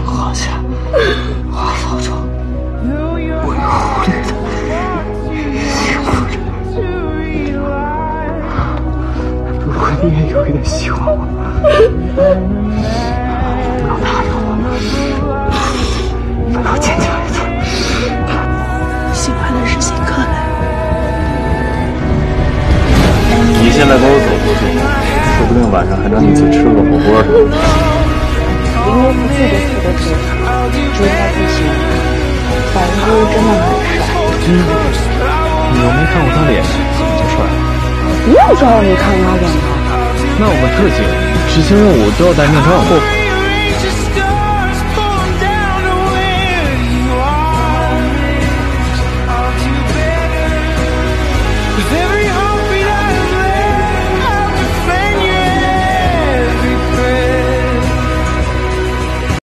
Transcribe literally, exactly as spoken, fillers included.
况下，我老庄无忧无虑的幸福着。如果你也有一点希望我，不要打扰我，反倒坚强一点。 喜欢的事情可来。 你现在跟我走过去，说不定晚上还能一起吃个火锅呢。 因为不记得他的嘴，知道不行。小鱼真的很帅。 嗯，你又没看过他脸，怎么就帅了？ 不用抓我，你看他脸了。 那我们特警执行任务都要戴面罩吗？